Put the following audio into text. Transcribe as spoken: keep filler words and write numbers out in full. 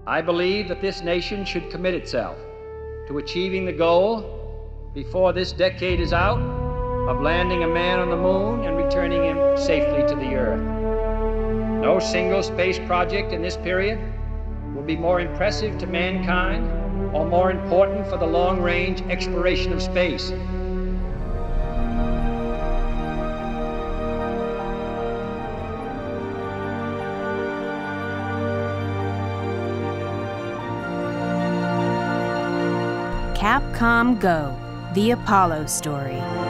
I believe that this nation should commit itself to achieving the goal, before this decade is out, of landing a man on the moon and returning him safely to the Earth. No single space project in this period will be more impressive to mankind or more important for the long-range exploration of space. CapCom Go, the Apollo story.